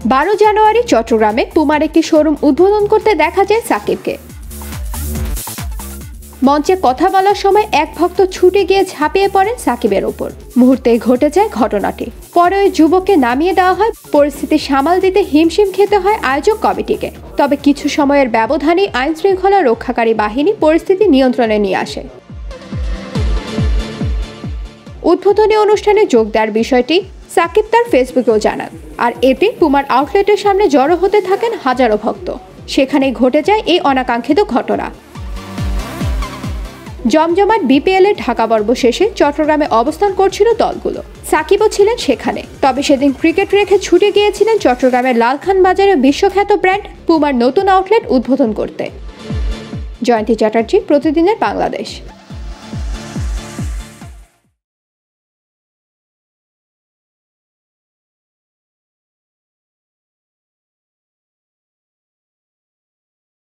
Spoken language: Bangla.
12 জানুয়ারি চট্টগ্রামে পুমার একটি শোরুম উদ্বোধন করতে দেখা যায় সাকিবকে। মঞ্চে কথা বলার সময় এক ভক্ত ছুটে গিয়ে ঝাঁপিয়ে পড়েন সাকিবের ওপর। মুহূর্তেই ঘটে যায় ঘটনাটি। পরে ওই যুবককে নামিয়ে দেওয়া হয়। পরিস্থিতি সামাল দিতে হিমশিম খেতে হয় আয়োজক কমিটিকে। তবে কিছু সময়ের ব্যবধানে আইন শৃঙ্খলা রক্ষাকারী বাহিনী পরিস্থিতি নিয়ন্ত্রণে নিয়ে আসে। উদ্বোধনী অনুষ্ঠানে যোগ দেওয়ার বিষয়টি সাকিব তার ফেসবুকেও জানান। আর এতে পুমার আউটলেটের সামনে জড়ো হতে থাকেন হাজারো ভক্ত। সেখানেই ঘটে যায় এই অনাকাঙ্ক্ষিত ঘটনা। জমজমাট বিপিএল এর ঢাকা পর্ব শেষে চট্টগ্রামে অবস্থান করছিল দলগুলো। সাকিবও ছিলেন সেখানে। তবে সেদিন ক্রিকেট রেখে ছুটে গিয়েছিলেন চট্টগ্রামের লালখান বাজারে বিশ্বখ্যাত ব্র্যান্ড পুমার নতুন আউটলেট উদ্বোধন করতে। জয়ন্তী চ্যাটার্জি, প্রতিদিনের বাংলাদেশ।